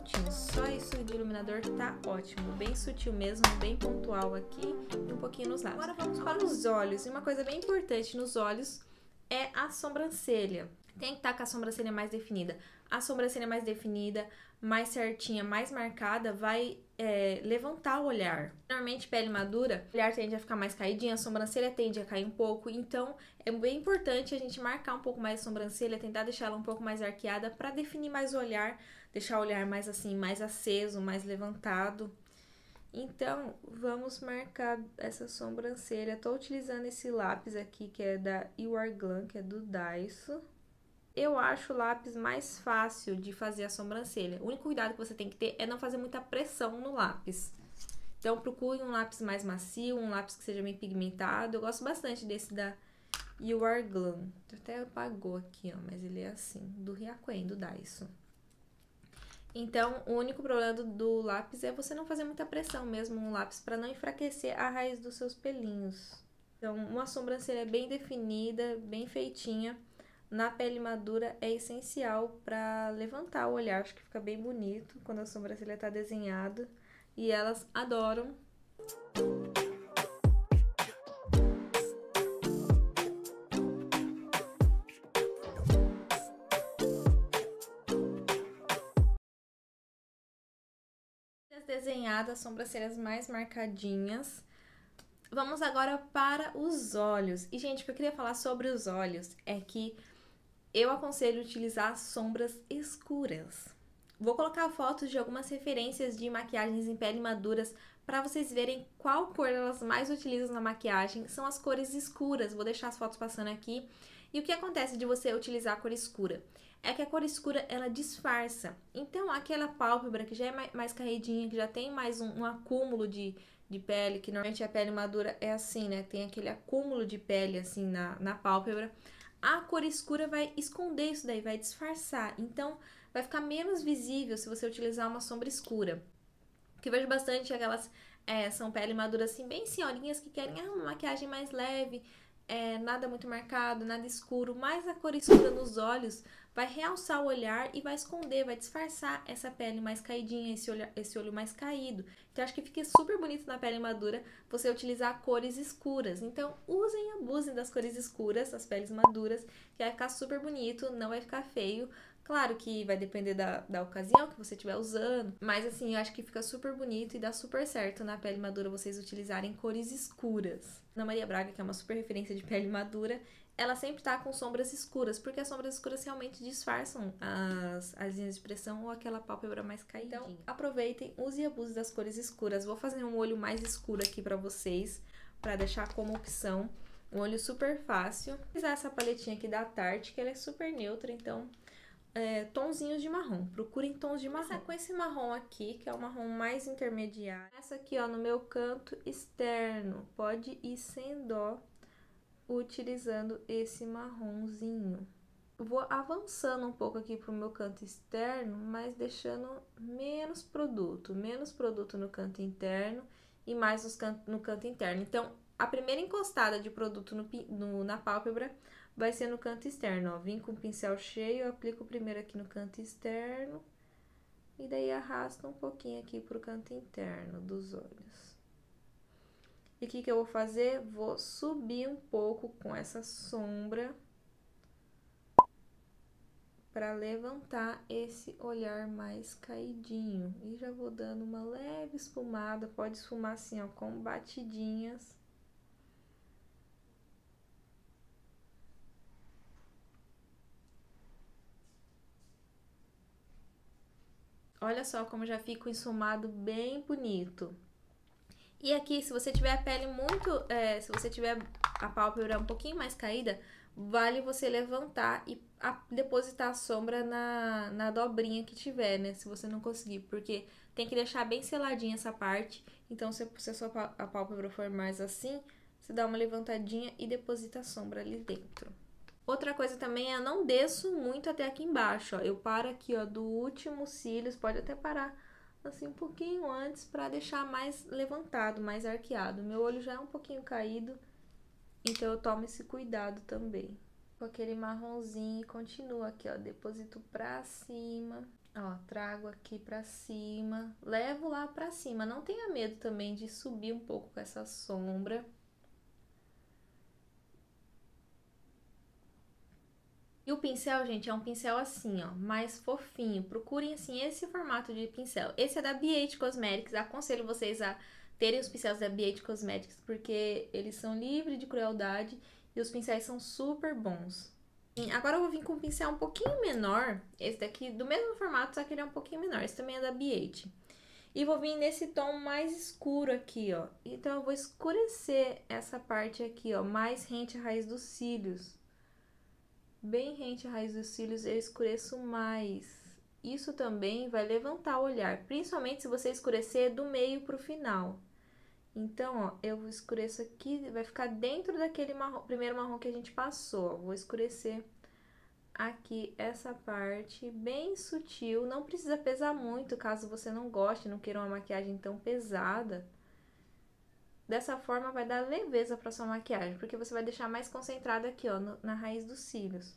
prontinho. Só isso de iluminador tá ótimo. Bem sutil mesmo, bem pontual aqui e um pouquinho nos lábios. Agora vamos para os olhos. E uma coisa bem importante nos olhos é a sobrancelha. Tem que estar com a sobrancelha mais definida. A sobrancelha mais definida, mais certinha, mais marcada, vai levantar o olhar. Normalmente, pele madura, o olhar tende a ficar mais caidinho, a sobrancelha tende a cair um pouco. Então, é bem importante a gente marcar um pouco mais a sobrancelha, tentar deixar ela um pouco mais arqueada para definir mais o olhar, deixar o olhar mais assim, mais aceso, mais levantado. Então, vamos marcar essa sobrancelha. Tô utilizando esse lápis aqui, que é da You Are Glam, que é do Daiso. Eu acho o lápis mais fácil de fazer a sobrancelha. O único cuidado que você tem que ter é não fazer muita pressão no lápis. Então, procure um lápis mais macio, um lápis que seja bem pigmentado. Eu gosto bastante desse da You Are Glam. Até apagou aqui, ó, mas ele é assim, do Hyakuen, do Daiso. Então, o único problema do lápis é você não fazer muita pressão mesmo no lápis, para não enfraquecer a raiz dos seus pelinhos. Então, uma sobrancelha bem definida, bem feitinha, na pele madura é essencial para levantar o olhar. Acho que fica bem bonito quando a sobrancelha está desenhada e elas adoram. Desenhadas, sobrancelhas mais marcadinhas. Vamos agora para os olhos. E, gente, o que eu queria falar sobre os olhos é que eu aconselho utilizar sombras escuras. Vou colocar fotos de algumas referências de maquiagens em pele maduras para vocês verem qual cor elas mais utilizam na maquiagem. São as cores escuras. Vou deixar as fotos passando aqui. E o que acontece de você utilizar a cor escura? É que a cor escura, ela disfarça. Então, aquela pálpebra que já é mais caidinha, que já tem mais um acúmulo de pele, que normalmente a pele madura é assim, né? Tem aquele acúmulo de pele, assim, na pálpebra. A cor escura vai esconder isso daí, vai disfarçar. Então, vai ficar menos visível se você utilizar uma sombra escura. O que eu vejo bastante é aquelas são pele madura assim, bem senhorinhas que querem uma maquiagem mais leve, nada muito marcado, nada escuro, mas a cor escura nos olhos vai realçar o olhar e vai esconder, vai disfarçar essa pele mais caidinha, esse olho mais caído. Então, acho que fica super bonito na pele madura você utilizar cores escuras. Então, usem e abusem das cores escuras, das peles maduras, que vai ficar super bonito, não vai ficar feio. Claro que vai depender da ocasião que você estiver usando, mas assim, eu acho que fica super bonito e dá super certo na pele madura vocês utilizarem cores escuras. Ana Maria Braga, que é uma super referência de pele madura, ela sempre tá com sombras escuras, porque as sombras escuras realmente disfarçam as linhas de expressão ou aquela pálpebra mais caidinha. Então, aproveitem, use e abuse das cores escuras. Vou fazer um olho mais escuro aqui pra vocês, pra deixar como opção. Um olho super fácil. Vou usar essa paletinha aqui da Tarte, que ela é super neutra, então tonzinhos de marrom. Procurem tons de marrom. Vou começar com esse marrom aqui, que é o marrom mais intermediário. Essa aqui, ó, no meu canto externo. Pode ir sem dó, utilizando esse marronzinho. Vou avançando um pouco aqui pro meu canto externo, mas deixando menos produto no canto interno e mais no canto interno. Então, a primeira encostada de produto na pálpebra vai ser no canto externo, ó. Vim com o pincel cheio, aplico primeiro aqui no canto externo e daí arrasto um pouquinho aqui pro canto interno dos olhos. E o que eu vou fazer? Vou subir um pouco com essa sombra para levantar esse olhar mais caidinho. E já vou dando uma leve esfumada, pode esfumar assim, ó, com batidinhas. Olha só como já fica o esfumado bem bonito. E aqui, se você tiver a pele se você tiver a pálpebra um pouquinho mais caída, vale você levantar e depositar a sombra na dobrinha que tiver, né? Se você não conseguir, porque tem que deixar bem seladinha essa parte. Então, se a pálpebra for mais assim, você dá uma levantadinha e deposita a sombra ali dentro. Outra coisa também é não desço muito até aqui embaixo, ó. Eu paro aqui, ó, do último cílios, pode até parar assim um pouquinho antes para deixar mais levantado, mais arqueado. Meu olho já é um pouquinho caído, então eu tomo esse cuidado também. Com aquele marronzinho, continua aqui, ó, deposito pra cima. Ó, trago aqui pra cima, levo lá pra cima. Não tenha medo também de subir um pouco com essa sombra. E o pincel, gente, é um pincel assim, ó, mais fofinho. Procurem, assim, esse formato de pincel. Esse é da BH Cosmetics. Aconselho vocês a terem os pincéis da BH Cosmetics, porque eles são livres de crueldade e os pincéis são super bons. Agora eu vou vir com um pincel um pouquinho menor. Esse daqui, do mesmo formato, só que ele é um pouquinho menor. Esse também é da BH. E vou vir nesse tom mais escuro aqui, ó. Então, eu vou escurecer essa parte aqui, ó, mais rente à raiz dos cílios. Bem rente à raiz dos cílios, eu escureço mais. Isso também vai levantar o olhar, principalmente se você escurecer do meio pro final. Então, ó, eu escureço aqui, vai ficar dentro daquele marrom, primeiro marrom que a gente passou, ó. Vou escurecer aqui essa parte bem sutil, não precisa pesar muito, caso você não goste, não queira uma maquiagem tão pesada. Dessa forma vai dar leveza para sua maquiagem, porque você vai deixar mais concentrada aqui, ó, na raiz dos cílios.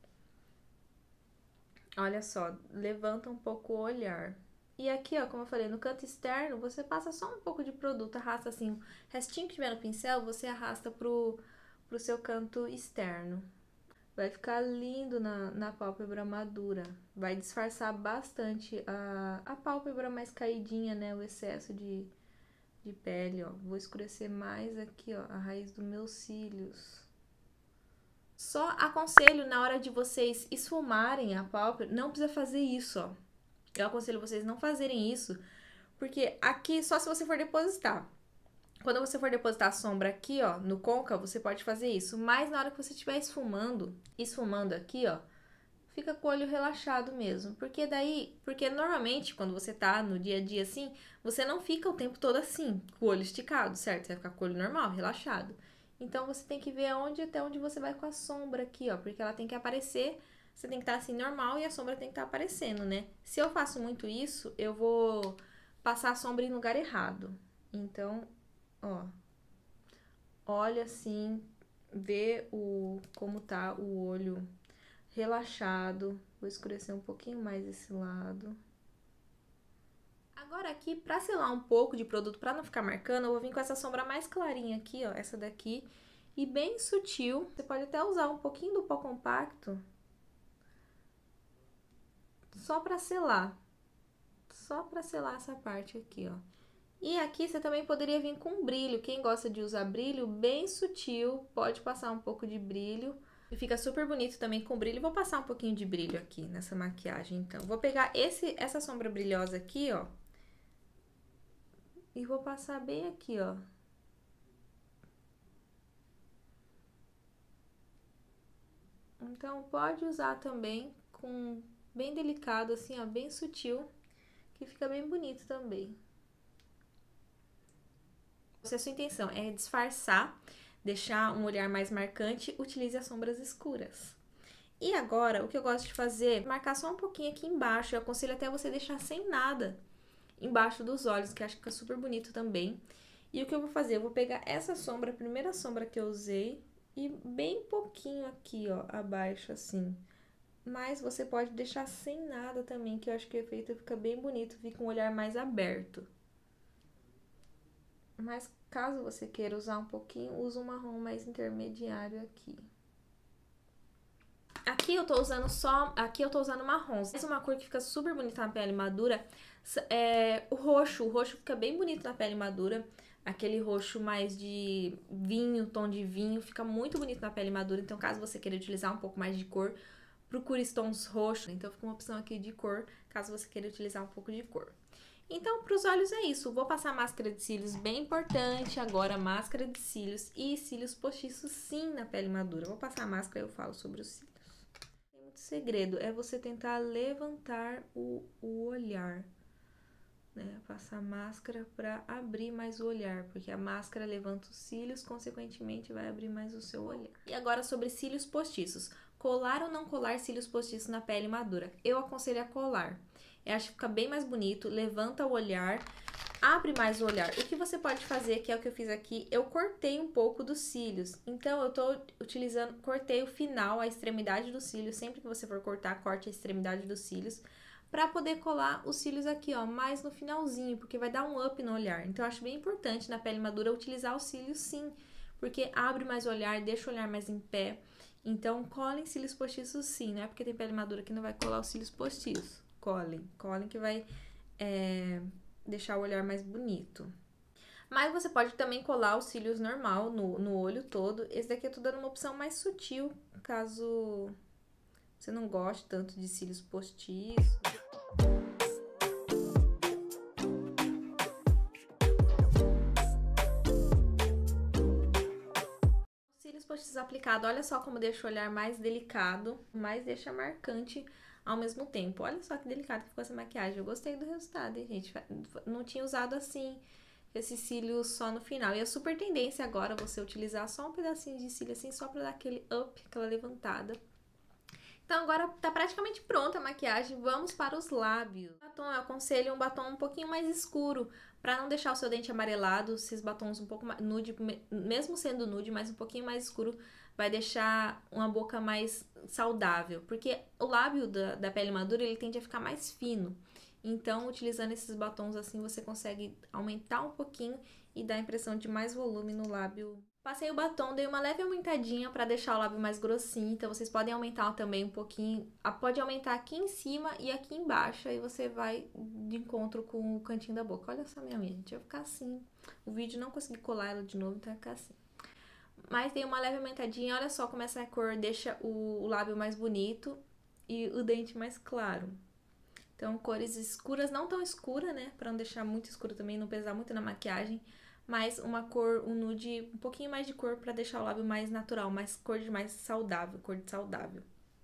Olha só, levanta um pouco o olhar. E aqui, ó, como eu falei, no canto externo, você passa só um pouco de produto, arrasta assim, o restinho que tiver no pincel, você arrasta pro seu canto externo. Vai ficar lindo na pálpebra madura. Vai disfarçar bastante a pálpebra mais caidinha, né? O excesso de pele, ó. Vou escurecer mais aqui, ó, a raiz dos meus cílios. Só aconselho na hora de vocês esfumarem a pálpebra, não precisa fazer isso, ó. Eu aconselho vocês não fazerem isso, porque aqui só se você for depositar. Quando você for depositar a sombra aqui, ó, no côncavo, você pode fazer isso. Mas na hora que você estiver esfumando aqui, ó, fica com o olho relaxado mesmo. Porque normalmente quando você tá no dia a dia assim, você não fica o tempo todo assim, com o olho esticado, certo? Você vai ficar com o olho normal, relaxado. Então você tem que ver até onde você vai com a sombra aqui, ó, porque ela tem que aparecer, você tem que estar assim normal e a sombra tem que estar aparecendo, né? Se eu faço muito isso, eu vou passar a sombra em lugar errado. Então, ó, olha assim, vê como tá o olho relaxado. Vou escurecer um pouquinho mais esse lado. Agora aqui, pra selar um pouco de produto, pra não ficar marcando, eu vou vir com essa sombra mais clarinha aqui, ó, essa daqui, e bem sutil. Você pode até usar um pouquinho do pó compacto, só pra selar essa parte aqui, ó. E aqui você também poderia vir com brilho. Quem gosta de usar brilho bem sutil, pode passar um pouco de brilho. E fica super bonito também com brilho. Vou passar um pouquinho de brilho aqui nessa maquiagem, então. Vou pegar essa sombra brilhosa aqui, ó. E vou passar bem aqui, ó. Então, pode usar também com bem delicado, assim, ó, bem sutil, que fica bem bonito também. Se a sua intenção é disfarçar, deixar um olhar mais marcante, utilize as sombras escuras. E agora, o que eu gosto de fazer é marcar só um pouquinho aqui embaixo. Eu aconselho até você deixar sem nada embaixo dos olhos, que acho que fica super bonito também. E o que eu vou fazer? Eu vou pegar essa sombra, a primeira sombra que eu usei, e bem pouquinho aqui, ó, abaixo, assim. Mas você pode deixar sem nada também, que eu acho que o efeito fica bem bonito, fica um olhar mais aberto. Mas caso você queira usar um pouquinho, usa um marrom mais intermediário aqui. Aqui eu tô usando marrons. Mas uma cor que fica super bonita na pele madura é o roxo. O roxo fica bem bonito na pele madura. Aquele roxo mais de vinho, tom de vinho, fica muito bonito na pele madura. Então, caso você queira utilizar um pouco mais de cor, procure tons roxos. Então, fica uma opção aqui de cor, caso você queira utilizar um pouco de cor. Então, para os olhos é isso. Vou passar máscara de cílios, bem importante agora, máscara de cílios e cílios postiços sim na pele madura. Vou passar a máscara e eu falo sobre os cílios. Tem muito segredo, é você tentar levantar o olhar, né? Passar máscara para abrir mais o olhar, porque a máscara levanta os cílios, consequentemente vai abrir mais o seu olhar. E agora sobre cílios postiços. Colar ou não colar cílios postiços na pele madura? Eu aconselho a colar. Eu acho que fica bem mais bonito, levanta o olhar, abre mais o olhar. O que você pode fazer, que é o que eu fiz aqui, eu cortei um pouco dos cílios. Então, eu tô cortei o final, a extremidade dos cílios. Sempre que você for cortar, corte a extremidade dos cílios, pra poder colar os cílios aqui, ó, mais no finalzinho, porque vai dar um up no olhar. Então, eu acho bem importante na pele madura utilizar os cílios sim, porque abre mais o olhar, deixa o olhar mais em pé. Então, colhem cílios postiços sim, não é porque tem pele madura que não vai colar os cílios postiços. Colhem que vai deixar o olhar mais bonito. Mas você pode também colar os cílios normal no olho todo. Esse daqui eu tô dando uma opção mais sutil, caso você não goste tanto de cílios postiços. Os cílios postiços aplicados, olha só como deixa o olhar mais delicado, mas deixa marcante ao mesmo tempo. Olha só que delicado que ficou essa maquiagem. Eu gostei do resultado, hein, gente? Não tinha usado assim esse cílio só no final. E é super tendência agora você utilizar só um pedacinho de cílio assim, só pra dar aquele up, aquela levantada. Então agora tá praticamente pronta a maquiagem, vamos para os lábios. Batom, eu aconselho um batom um pouquinho mais escuro, pra não deixar o seu dente amarelado. Esses batons um pouco mais nude, mesmo sendo nude, mas um pouquinho mais escuro, vai deixar uma boca mais saudável. Porque o lábio da pele madura, ele tende a ficar mais fino. Então, utilizando esses batons assim, você consegue aumentar um pouquinho e dar a impressão de mais volume no lábio. Passei o batom, dei uma leve aumentadinha pra deixar o lábio mais grossinho. Então, vocês podem aumentar também um pouquinho. Pode aumentar aqui em cima e aqui embaixo. Aí você vai de encontro com o cantinho da boca. Olha só minha unha, gente, vai ficar assim. O vídeo não consegui colar ela de novo, então vai ficar assim. Mas dei uma leve aumentadinha. Olha só como essa cor deixa o lábio mais bonito e o dente mais claro. Então, cores escuras, não tão escura, né? Pra não deixar muito escuro também, não pesar muito na maquiagem. Mas uma cor, um nude, um pouquinho mais de cor pra deixar o lábio mais natural, mais cor de mais saudável, cor de saudável.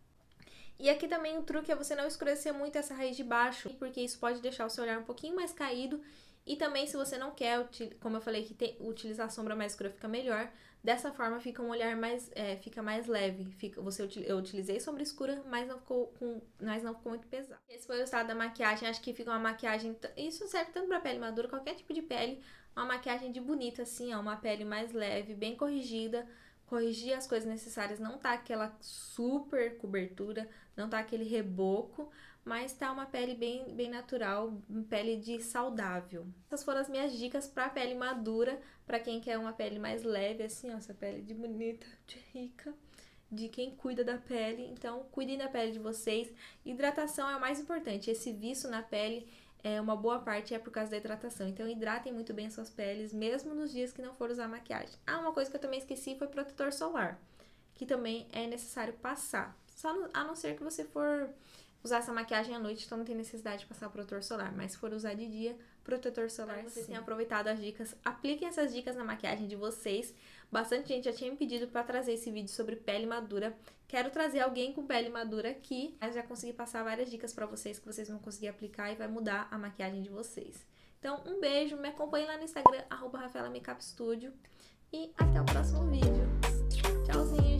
E aqui também o truque é você não escurecer muito essa raiz de baixo, porque isso pode deixar o seu olhar um pouquinho mais caído. E também, se você não quer, como eu falei, que utilizar a sombra mais escura fica melhor. Dessa forma, fica um olhar mais, fica mais leve. Eu utilizei sombra escura, mas não ficou muito pesado. Esse foi o resultado da maquiagem. Acho que fica uma maquiagem... Isso serve tanto pra pele madura, qualquer tipo de pele. Uma maquiagem de bonita, assim, ó. Uma pele mais leve, bem corrigida. Corrigir as coisas necessárias. Não tá aquela super cobertura, não tá aquele reboco, mas tá uma pele bem natural, pele de saudável. Essas foram as minhas dicas pra pele madura, pra quem quer uma pele mais leve, assim, ó, essa pele de bonita, de rica, de quem cuida da pele. Então, cuidem da pele de vocês. Hidratação é o mais importante. Esse viço na pele, uma boa parte é por causa da hidratação. Então, hidratem muito bem as suas peles, mesmo nos dias que não for usar maquiagem. Uma coisa que eu também esqueci foi protetor solar, que também é necessário passar. A não ser que você for usar essa maquiagem à noite, então não tem necessidade de passar protetor solar. Mas se for usar de dia, protetor solar, vocês tenham aproveitado as dicas. Apliquem essas dicas na maquiagem de vocês. Bastante gente já tinha me pedido para trazer esse vídeo sobre pele madura. Quero trazer alguém com pele madura aqui, mas já consegui passar várias dicas para vocês que vocês vão conseguir aplicar e vai mudar a maquiagem de vocês. Então, um beijo, me acompanhe lá no Instagram, @RafaelaMakeupStudio, e até o próximo vídeo. Tchauzinho!